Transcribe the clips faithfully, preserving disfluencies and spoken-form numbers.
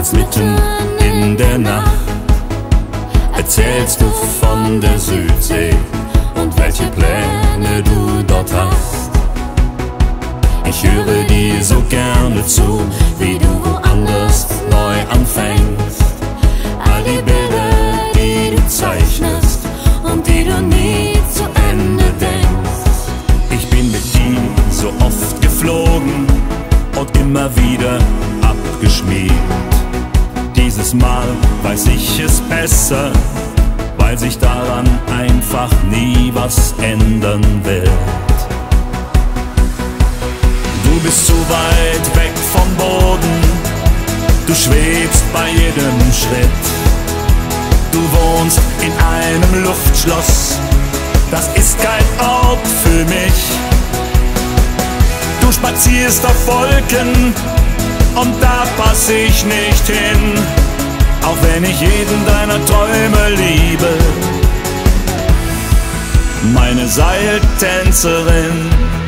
Ganz mitten in der Nacht erzählst du von der Südsee und welche Pläne du dort hast. Ich höre dir so gerne zu, wie du woanders neu anfängst. All die Bilder, die du zeichnest und die du nie zu Ende denkst. Ich bin mit dir so oft geflogen und immer wieder abgeschmiert. Dieses Mal weiß ich es besser, weil sich daran einfach nie was ändern wird. Du bist zu weit weg vom Boden, du schwebst bei jedem Schritt. Du wohnst in einem Luftschloss, das ist kein Ort für mich. Du spazierst auf Wolken und da pass ich nicht hin, auch wenn ich jeden deiner Träume liebe. Meine Seiltänzerin,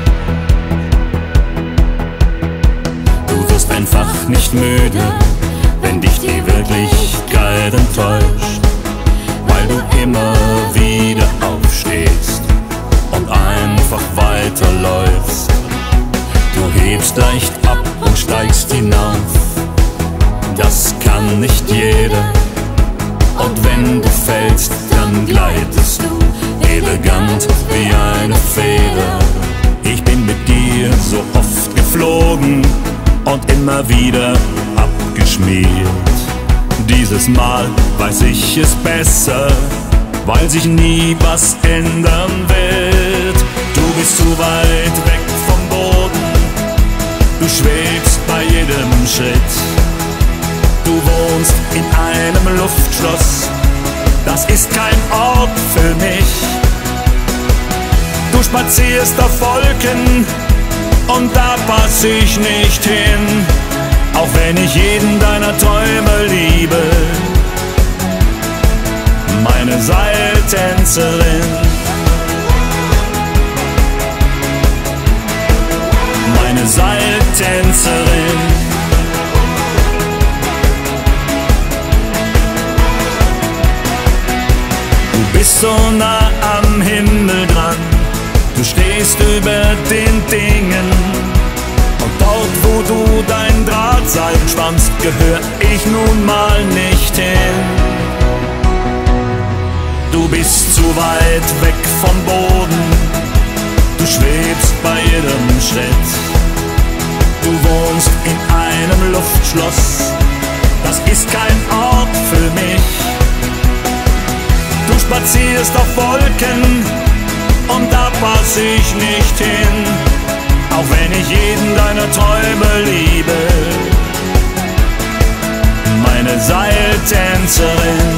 du wirst einfach nicht müde, wenn dich die Wirklichkeit enttäuscht, weil du immer wieder aufstehst und einfach weiterläufst. Du hebst leicht ab und steigst hinauf, das kann nicht jeder. Und wenn du fällst, dann gleitest du elegant wie eine Feder. Ich bin mit dir so oft geflogen und immer wieder abgeschmiert. Dieses Mal weiß ich es besser, weil sich nie was ändern wird. Du bist zu weit weg vom Boden, du schwebst bei jedem Schritt. Du wohnst in einem Luftschloss, das ist kein Ort für mich. Du spazierst auf Wolken und da pass ich nicht hin, auch wenn ich jeden deiner Träume liebe. Meine Seiltänzerin, meine Seiltänzerin. Du bist so nah am Himmel dran, du stehst über den Dingen. Und dort, wo du dein Drahtseil spannst, gehör ich nun mal nicht hin. Du bist zu weit weg vom Boden, du schwebst bei jedem Schritt. Du wohnst in einem Luftschloss, das ist kein Ort für mich. Du spazierst auf Wolken und da pass ich nicht hin, auch wenn ich jeden deiner Träume liebe. Meine Seiltänzerin,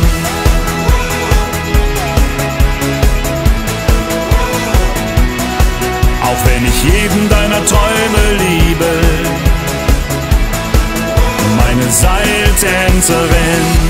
auch wenn ich jeden deiner Träume liebe. Meine Seiltänzerin.